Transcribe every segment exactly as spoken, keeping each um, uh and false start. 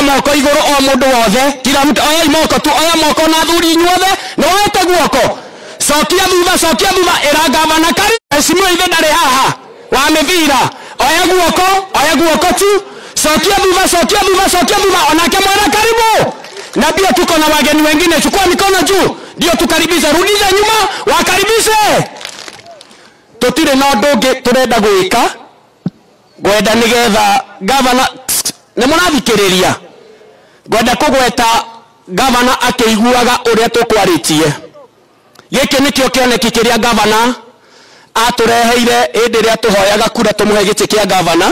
moko iguru o mundu wothe kila mtu oya moko tu oya moko na thuri nyothe no wete guoko sokia thutha sokia thutha era gavana kari esimu ithe ndari haha wa mithira oya guoko oya guoko tu sokia thutha sokia thutha sokia thutha onake mwana karibu na pia tuko na wageni wengine chukua mikono juu ndio tukaribisha rudisha nyuma wakaribishe tutire na ndungi turenda gwika gwenda nigetha gavana ne munathikiriria gwenda kugweta gavana akeiguaga uria tukwaritie giki nikio kioneki kiria gavana atureheire indi ria tuhoyaga kura tumuhe giti kia gavana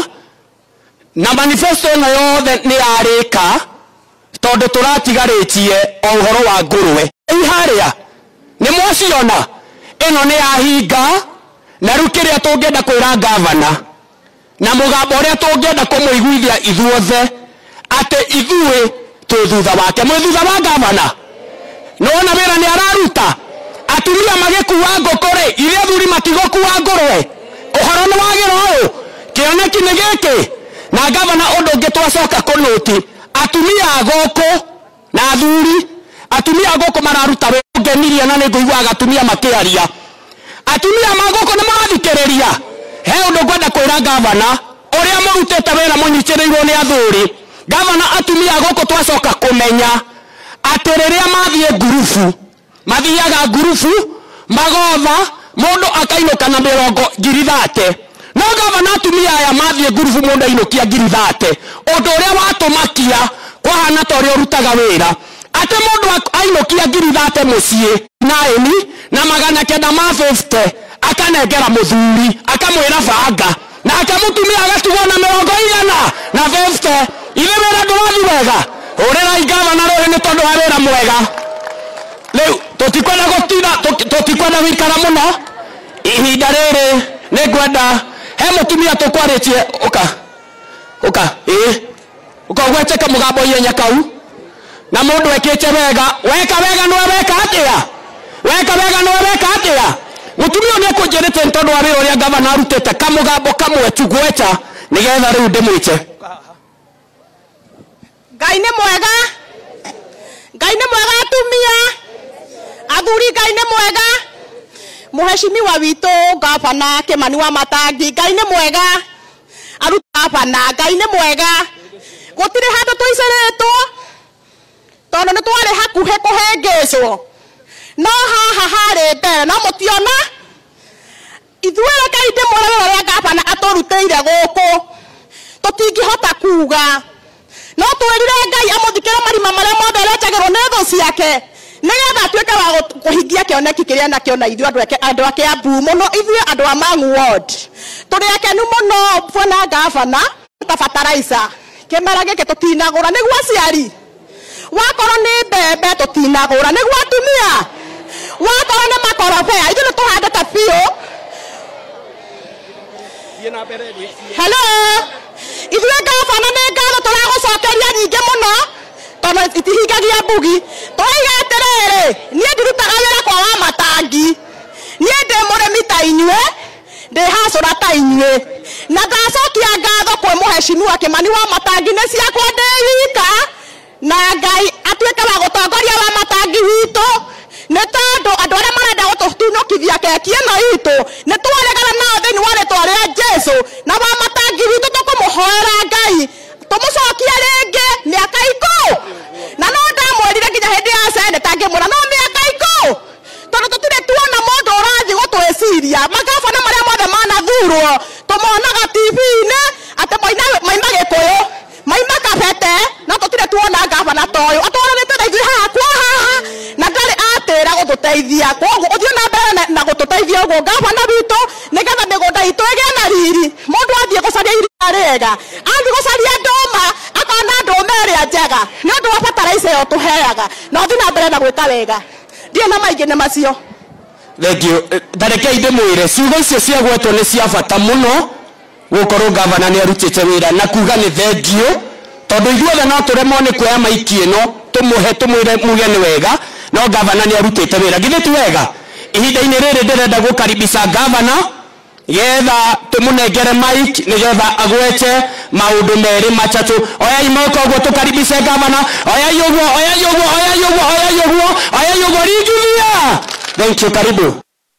na manifesto ino yothe ni arika tondu turatigaritie o uhoro wa ngurwe iharia ni mwasiona ino ni ahinga na rukiria tungenda kwira gavana na mugambo uria tungenda kumuiguithia ithuothe ate ithuĩ tũ thutha wake mwe thutha wa gavana nona wĩra ni araruta atumia magikuwa ngũkũrĩ ithe athuri matigokuwa ngũrwe ũhoro nĩ wagĩra ũũ kĩoneki nĩ gĩkĩ na gavana ũndũ ũngĩ twacoka kũnũti atumia gũkũ na athuri atumia gũkũ mararuta wĩra ngenirie na nĩ ngũiguaga atumia makĩaria atumia magũkũ nĩ marathikĩrĩria he ũndũ ngwenda kwĩra gavana ũrĩa mũrutĩte wĩra mũnyitĩrĩirwo nĩ athuri gavana atumia gũkũ twacoka kũmenya atĩ rĩrĩa mathiĩ ngurubu mathiaga ngurubu magotha mũndũ akainũka na mĩrongo ngiri thate no gavana atumia aya mathiĩ ngurubu mũndũ ainũkia ngiri thate ũndũ ũrĩa watũmakia kwahana ta ũrĩa ũrutaga wĩra atĩ mũndũ ainũkia ngiri thate mũciĩ naĩni na magana kenda ma fifty akanengera mũthuri akamwĩra banga na akamũtumia agatugwo na mĩrongo igana na fifty ithe wĩra ndũrathi wega ũrĩrai gavana rũhĩ nĩ tondũ wa wĩra mwega rĩu tũtikwenda gũtinda tũtikwenda gũikara mũno ihinda rĩrĩ nĩ ngwenda he mũtumia tũkwarĩtie ũka ũka ĩĩ ũka ũgwete kamũgambo ihenya kau na mũndũ ekĩte wega weka wega nĩwe weka atĩa weka wega nĩwe weka atĩa mũtumia nĩ ekũnjĩrĩte nĩ tondũ wa wĩra ũrĩa gavana arutĩte kamũgambo kamwe tu gweta nĩgetha rĩu ndĩmwĩte Ngai nĩ mwega Ngai nĩ mwega atumia athuri Ngai nĩ mwega muheshimiwa witũ gavana Kimani Wamatangi Ngai nĩ mwega aruta gavana Ngai nĩ mwega gũtirĩ handũ tũicarĩtwo tondũ nĩ twarĩ hakuhĩ kũhĩngĩcwo no haha harĩ mbere no mũtiona ithuĩ Ngai ndĩmwĩre wĩra ũrĩa gavana atũrutĩire gũkũ tũtingĩhota kuga no twĩrire Ngai amũthikĩre marima marĩa mothe arenjagĩrwo nĩ thũ ciake nĩgetha atuĩke wa kũhingia kĩoneki kĩrĩa nakĩo na ithuĩ andũ a Kiambu mũno ithuĩ andũ a Mang'u ward tũrĩ akenu mũno bwana gavana ta fertilizer kĩmera gĩkĩ tũtinagũra nĩguo aciari wakorwo nĩ mbembe tũtinagũra nĩguo atumia wakorwo nĩ makorobea ithuĩ nĩtũhandĩte biũ hello ithuĩ gavana nĩ ngatho tũragũcokeria nyingĩ mũno tondũ itihingagia mbugi tũraiga atĩrĩrĩ niĩ ndirutaga wĩra kwa Wamatangi niĩ ndĩ mũrĩmi ta inyuĩ ndĩ hacũra ta inyuĩ na ndacokia ngatho kwĩ mũheshimiwa Kimani Wamatangi nĩ ciakwa ndĩ wika na Ngai atuĩke wa gũtongoria Wamatangi witũ nĩ tondũ andũ arĩa marenda gũtũtunũkithia keki ĩno itũ nĩ twaregana nao thĩinĩ wa rĩtwa rĩa Jesũ na Wamatangi witũ tũkũmũhoera Ngai tũmũcokia rĩngĩ mĩaka ikũ na no ndamwĩrire nginya hĩndĩ ya seneta ngĩmwĩra no mĩaka ikũ tondũ tũtirĩ tuona mũndũ ũrathiĩ gũtwĩciria magavana marĩa mothe manathurwo tũmonaga tibi-inĩ atĩ maima Gĩkũyũ maima Kabete no tũtirĩ tuona gavana ta ũyũ atwarĩte na ithuĩ haha kwa haha na ndarĩ atĩra gũtũteithia koguo ũthiĩ na mbere na gũtũteithia ũguo gavana witũ nĩgetha mĩgũnda itũ ĩgĩe na riri mũndũ athiĩ gũcaria iria rĩega athiĩ gũcaria ndũma akona ndũma ĩrĩa njega nĩ ũndũ wa fertilizer ĩyo tũheaga na ũthiĩ na mbere na gwĩka wega ndirĩ na maingĩ nĩ macio thengio ndareke ndĩmwĩre ciugo icio ciagwetwo nĩ cia bata mũno gũkorwo gavana nĩ arutĩte wĩra na kuga nĩ thengio tondũ ithuothe no tũremwo nĩ kuoya maiki ĩno tũmũhe tũmwĩre muge nĩ wega no gavana nĩ arutĩte wĩra githĩ ti wega ihinda-inĩ rĩrĩ ndĩrenda gũkaribisha gavana getha tumunengere mic nigetha agweche maundu meri machachu. Oya imoko gwo tukaribishe gavana. Oya yogo, oya yogo, oya yogo, oya yogo, oya yogo Rijuvia. Thank you, karibu.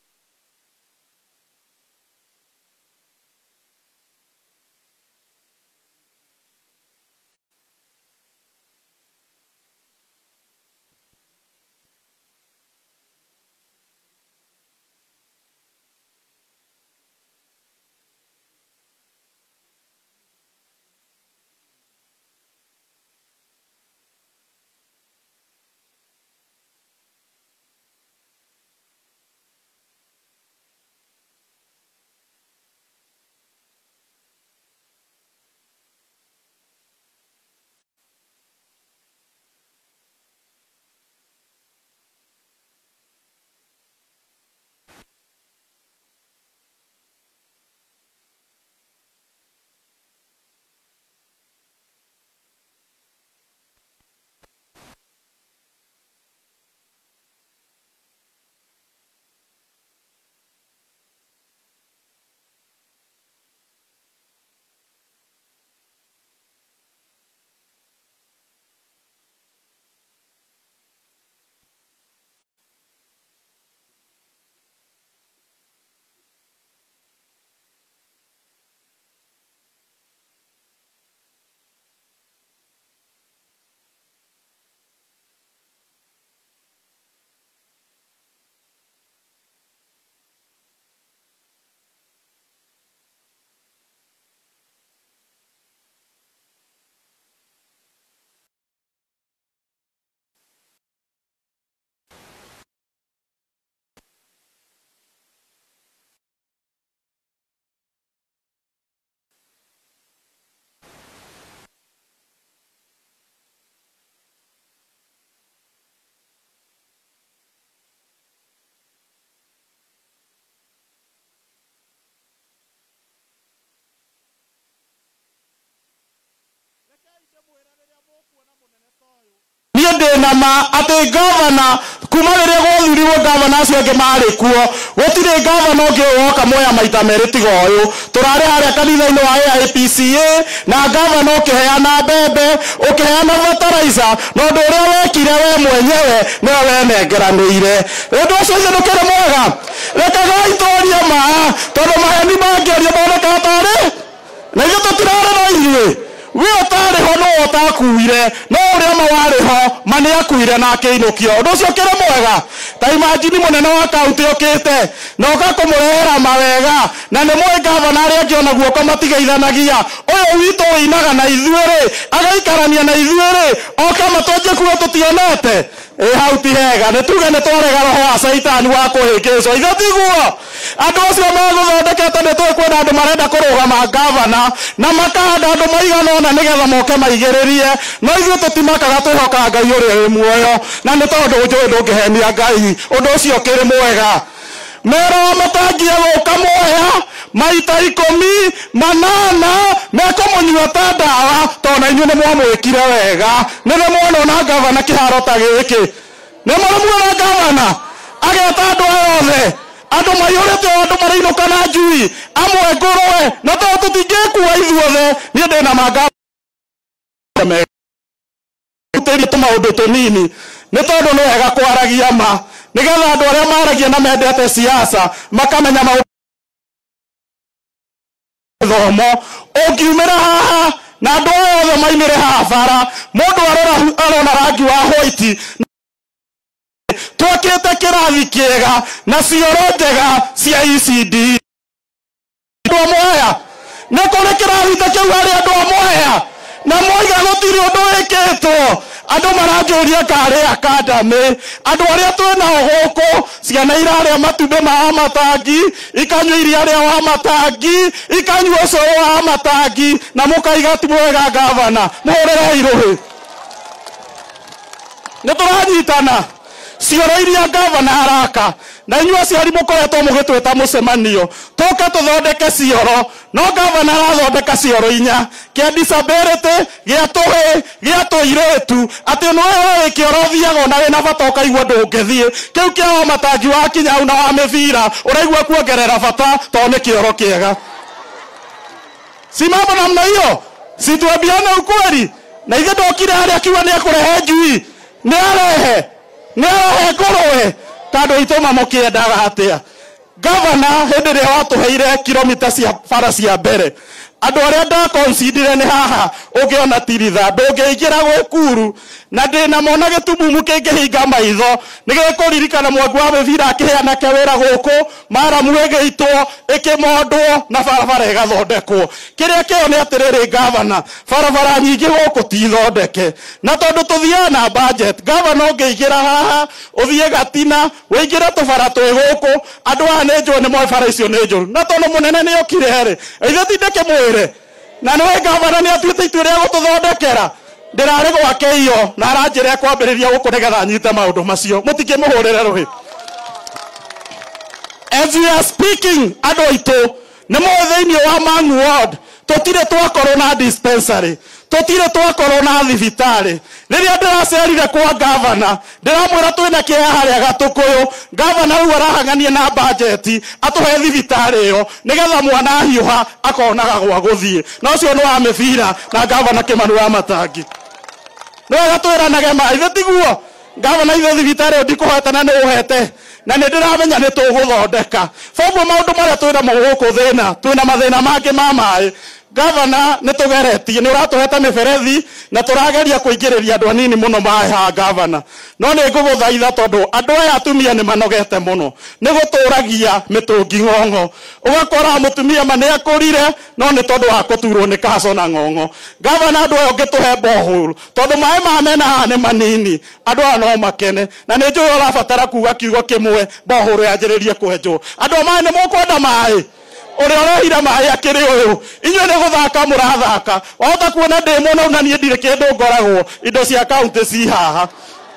Niende nama ate governor kumarere gothurirwo governor acio ange mari kuo gutire governor unge woka moya maita meri tiga uyu turare haria kanitha-ini wa A I P C A na governor ukiheana mbembe ukiheana fertilizer no ndu uria wekire we mwenyewe no we nengeranire undu ucio ithe ndukire mwega rekagai toria ma tondu maheni mangeria moneka tari na ithe tutirare na ithuĩ we otare ho no otakuire no uria mawari ho mani akuire na keinukio undu ucio kire mwega ta imagine munene wa county okite no gakumurehera mawega na ni mwe governor ari angi ona guoko matigeithanagia uyu witu winaga na ithuĩ agaikarania na ithuĩ oka matonje kuo tutionete e hauti hega ne tuge ne twarega roho wa saitani wa kuhingicwo ithe tiguo andu acio maguthondekete ne twikwenda andu marenda kurugama governor na makahanda andu maigana ona nigetha moke maigiririe no ithuĩ tutimakaga twihoka Ngai uria wi muoyo na ni tondu njui ndungihenia Ngai undu ucio kiri mwega mero matangia guka moya maita ikumi manana mekumunyua ta ndawa tona inyuĩ nĩ mwamwĩkire wega nĩrĩ mwona ona gavana kĩharo ta gĩkĩ nĩ mũrĩmuona gavana ageta andũ aya othe andũ maihũrĩte o andũ marĩinũka na njui amwe ngũrwe na tondũ tũtingĩkua ithuothe niĩ ndĩ na manga tũtĩrie tũmaũndũ tũnini nĩ tondũ nĩ wega kwaragia ma nigetha andũ arĩa maragia na mendete siasa makamenya maũndũ thomo ungiumira haha na andũ othe maimire haha bara mũndũ arora arona rangi wa white twakĩte kĩrathi kĩega na cioro njega cia E C D andũ amoya nĩ kũrĩ kĩrathi ta kĩu harĩ andũ amoya na moiga gũtirĩ ũndũ wĩkĩtwo andũ maranjũria karĩ academy andũ arĩa twĩnao gũkũ ciana irarĩa matumbĩ ma matangi ikanyua iria rĩa wa matangi ikanyua ũcũrũ wa matangi na mũkaiga ti mwega gavana mũhũrĩre irũhĩ nĩ tũranyitana cioro iria gavana araka na inyuĩ aciari mũkoretwo mũgĩtwĩta mũcemanio tũke tũthondeke cioro no gavana arathondeka cioro inya kĩa disability gĩa tũhĩ gĩa tũirĩtu atĩ no wewe kĩoro thiaga na wĩna bata ũkaigua ndũngĩthiĩ kĩu kĩa Wamatangi wa Kinyau na wa Mĩbira ũraigua kuongerera bata tondũ nĩ kĩoro kĩega. Si mambo namna hiyo, si tuambiane ukweli. Na ithe ndokire harĩa akiuga nĩ akũrehe njui nĩ arehe nĩ arehe ngũrũwe tondũ itũma mũkĩendaga atĩa. Gavana hĩndĩ ĩrĩa watũheire kilomita cia bara cia mbere andũ arĩa ndakonsidire nĩ haha ũngĩona tiritha ndũngĩingĩra gwĩ kuru na ndĩna mona gĩtumumu kĩngĩhinga maitho nĩgĩkũririkana Mwangi wa Mĩbira akĩheana wĩra gũkũ maramu ĩgĩitwo ĩkĩmondwo na barabara ĩgathondekwo. Kĩrĩa kĩo nĩ atĩrĩrĩ gavana, barabara nyingĩ gũkũ tithondeke na tondũ tũthiaga na budget. Gavana ũngĩingĩra haha ũthiĩ Gatina wĩingĩre tũbara twĩ gũkũ andũ aya nĩ njũĩ nĩ moĩ bara icio nĩ njũru na tondũ mũnene nĩ okire rĩ ithe tindĩke mwĩre na nĩwe gavana nĩ atuĩte itua rĩa gũtũthondekera. Ndĩrarĩ gwake iyo na aranjĩra kwambĩrĩria gũkũ nĩgetha nyite maũndũ macio mũtikĩmũhũrĩre rũhĩ. As we are speaking andũ aitũ nĩ mũĩ thĩinĩ wa Mang'u ward tũtirĩ twakorwo na dispensary tũtirĩ twakorwo na thibitarĩ. Rĩrĩa ndĩracerire kwa gavana ndĩramwĩra twĩna kĩeha harĩa Gatũkũyũ gavana rĩu arahang'ania na budget atũhe thibitarĩ ĩyo nĩgetha mwana hiũha akonaga gwa gũthiĩ na ũcio nĩ wa Mĩbira na gavana Kĩmani Wamatangi. Nĩ wega twĩranage ma ithe tiguo gavana ithe thibitarĩ ndikũhete na nĩ ũhete na nĩ ndĩramenya nĩ tũgũthondeka. Foguo maũndũ marĩa twĩna mo gũkũ thĩna twĩna mathĩna mangĩ ma maĩ gavana nĩ tũgeretie nĩ ũratũhete mĩberethi na tũrageria kũingĩrĩria andũ anini mũno maĩ ha gavana no nĩ ngũgũthaitha tondũ andũ aya atumia nĩ manogete mũno nĩ gũtũragia mĩtũngi ng'ong'o ũgakora mũtumia ma nĩ akũrire no nĩ tondũ wa gũturwo nĩ kaco na ng'ong'o. Gavana andũ aya ũngĩtũhe borehole tondũ maĩ ma mena haha nĩ manini andũ aya no makene na nĩ njũĩ ũrabatara kuuga kiugo kĩmwe borehole yanjĩrĩrie kwenjwo. Andũ maĩ nĩ mũkwenda maĩ ũrĩa ũrehira maĩ akĩrĩ ũyũ inyuĩ nĩ gũthaka mũrathaka wahota kuona ndĩ mũno na niĩ ndirĩ kĩndũ ngoragwo indo cia kaunti ci haha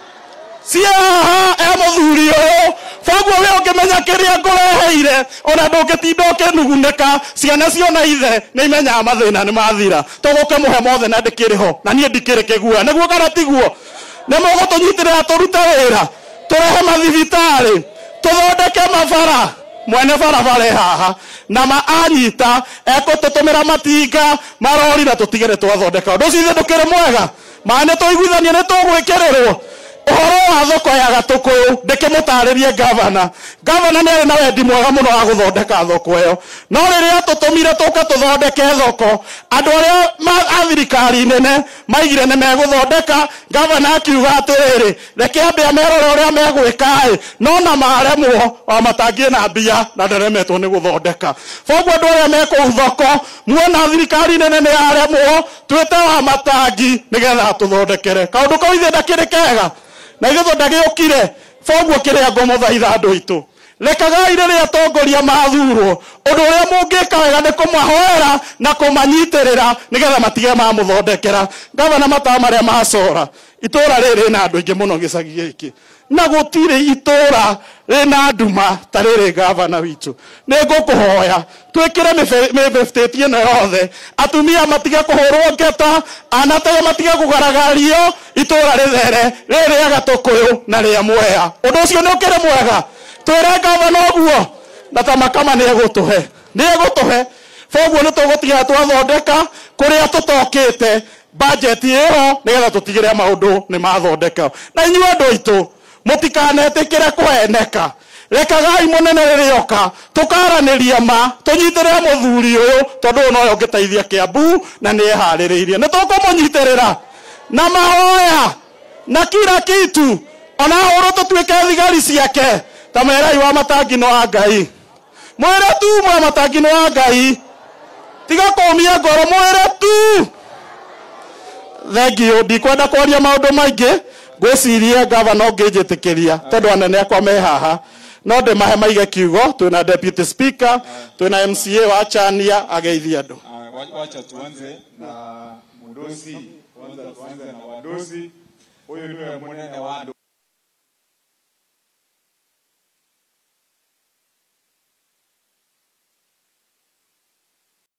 ci haha e mũthuri ũyũ. Foguo we ũngĩmenya kĩrĩa ngũreheire ona ndũngĩtinda ũkĩnugunĩka ciana ciona ithe nĩ imenyaga mathĩna nĩ mathira tũgũke mũhe mothe na ndĩkĩrĩ ho na niĩ ndikĩrĩ kĩgua nĩguo kana tiguo. Nĩ mũgũtũnyitĩrĩra tũrute wĩra tũrehe mathibitarĩ tũthondeke mabara mwene barabara haha na maanyita ekũtũtũmĩra matinga marori na tũtigĩre twathondeka ũndũ ũcio ndũkĩrĩ mwega maĩ nĩ tũiguithania nĩ tũgwĩkĩrĩrwo. Ũhoro wa thoko ya Gatũkũyũ ndĩkĩmũtarĩrie gavana gavana nĩ arĩ na wendi mwega mũno wa gũthondeka thoko ĩyo no rĩrĩa tũtũmire tũka tũthondeke thoko andũ arĩa a thirikari nene maigire nĩ megũthondeka gavana akiuga atĩrĩrĩ reke ambe amerore ũrĩa megwĩka no na maremwo Wamatangi na mbia na ndaremetwo nĩ gũthondeka. Foguo andũ arĩa me kũu thoko muona thirikari nene nĩ yaremwo twĩte Wamatangi nĩgetha tũthondekere kaũndũ kau ithe ndakĩrĩ kega na gĩtho ndagĩũkire. Foguo kĩrĩa ngũmũthaitha andũ aitũ rekagai rĩrĩa atongoria mathurwo ũndũ ũrĩa mũngĩka wega nĩ kũmahoera na kũmanyitĩrĩra nĩgetha matige mamũthondekera. Gavana matawa marĩa macora itũra rĩrĩ na andũ aingĩ mũno gĩcagi gĩkĩ na gũtirĩ itũra rĩna nduma ta rĩrĩ gavana witũ. Nĩ ngũkũhoya twĩkĩre mĩbĩbĩtĩ ĩno yothe atumia matige kũhũrwo ngeta anake matige kũgaragario itũra rĩthere rĩrĩa Gatũkũyũ na rĩa Mwea. Ũndũ ũcio nĩ ũkĩrĩ mwega twĩre gavana ũguo na tamakama nĩ egũtũhe nĩ egũtũhe. Foguo nĩ tũgũtiga twathondeka kũrĩa tũtokĩte budget ĩyo nĩgetha tũtigĩre maũndũ nĩ mathondeka. Na inyuĩ andũ aitũ mũtikanetĩkĩre kũheneka rekagai mũnene rĩrĩoka tũkaranĩria ma tũnyitĩrĩre mũthuri ũyũ tondũ no ũngĩteithia Kiambu na nĩ eharĩrĩirie nĩ tũkũmũnyitĩrĩra na mahoya na kila kitu ona hũrwo tũtuĩke thigari ciake ta merai Wamatangi no wa Ngai mwĩre tu Wamatangi no wa Ngai tiga kũmia ngoro mwĩre tu. Thengiũ ndikwenda kwaria maũndũ maingĩ ngwĩcirie gavana ũngĩnjĩtĩkĩria tondũ anene akwa me haha no ndĩmahe maige kiugo. Twĩna deputy speaker twĩna M C A wa Chania ageithia andũ. Wacha tuanze na Mudosi, kwanza tuanze na Wadosi. Huyu ndiye mwenene wa